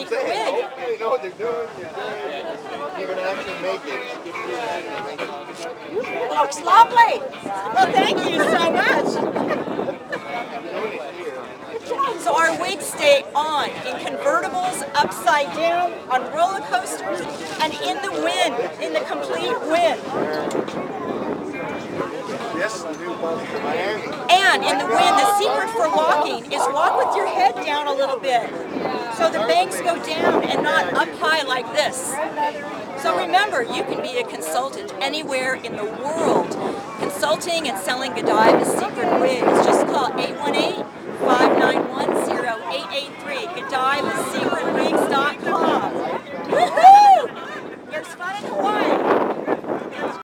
your wig. You know what they're doing. You're going to actually make it. Looks lovely. Well, thank you so much. So our wigs stay on in convertibles, upside down, on roller coasters, and in the wind, in the complete wind. This is the new bus to Miami. And in the wind, the secret for walking is walk with your head down a little bit, so the banks go down and not up high like this. So remember, you can be a consultant anywhere in the world. Consulting and selling Godiva's secret wigs. Just call 818-591-0883. Godiva